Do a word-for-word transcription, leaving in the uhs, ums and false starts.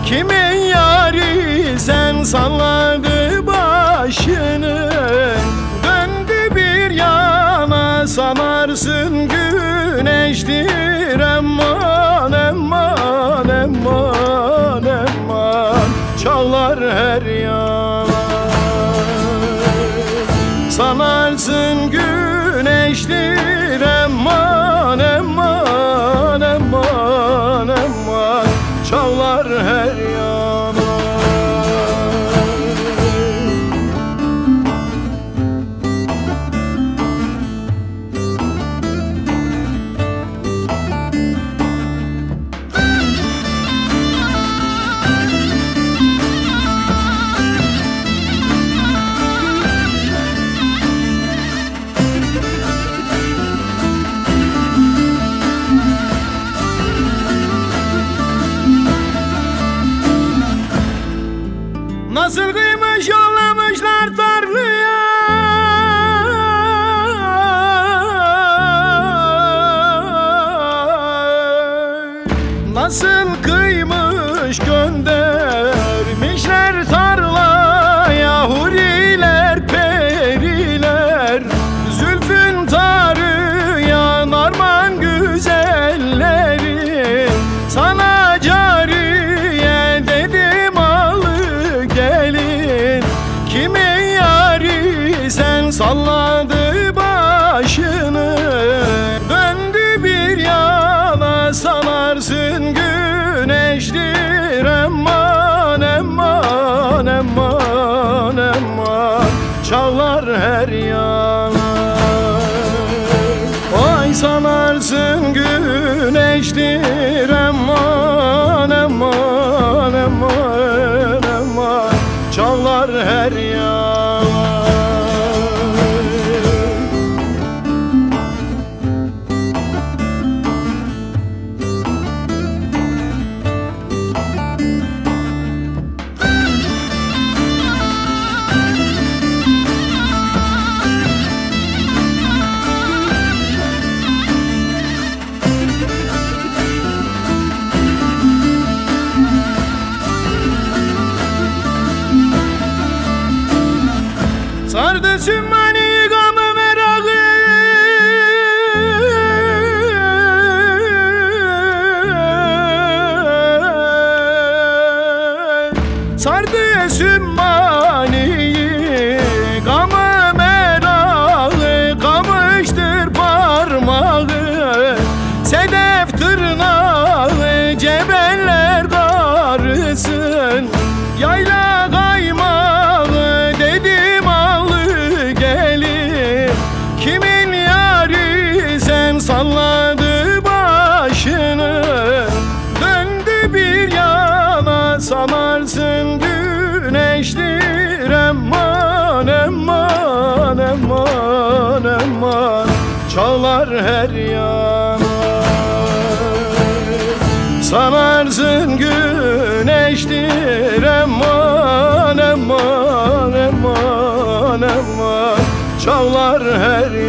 Kimin yari sen salladı başını, döndü bir yana sanarsın güneştir. Aman aman aman aman çalar her yana, sanarsın güneştir. Aman aman aman aman çalar her yana. Nasıl kıymış yollamışlar tarlaya, nasıl kıymış göndermişler tarlaya. Huriler periler zülfün tarıya, narman güzelleri sana cariye dedim alı gelin. Kimin yari sen salladı başını, döndü bir yana sanarsın güneştir. Aman aman aman aman çalar her yana, ay sanarsın güneştir. Aman aman aman aman çalar her yana. Sardı sümmani gamı merakı, sardı sümmani gamı merakı, kamıştır parmağı sedef tırnağı, cebeller karısın yayla kaymağı dedim alı gelin. Kimin yari sen salladı başını, döndü bir yana sanarsın güneştir. Aman aman aman aman çalar her yana, sanarsın güneştir. Aman aman aman aman çalar her yana.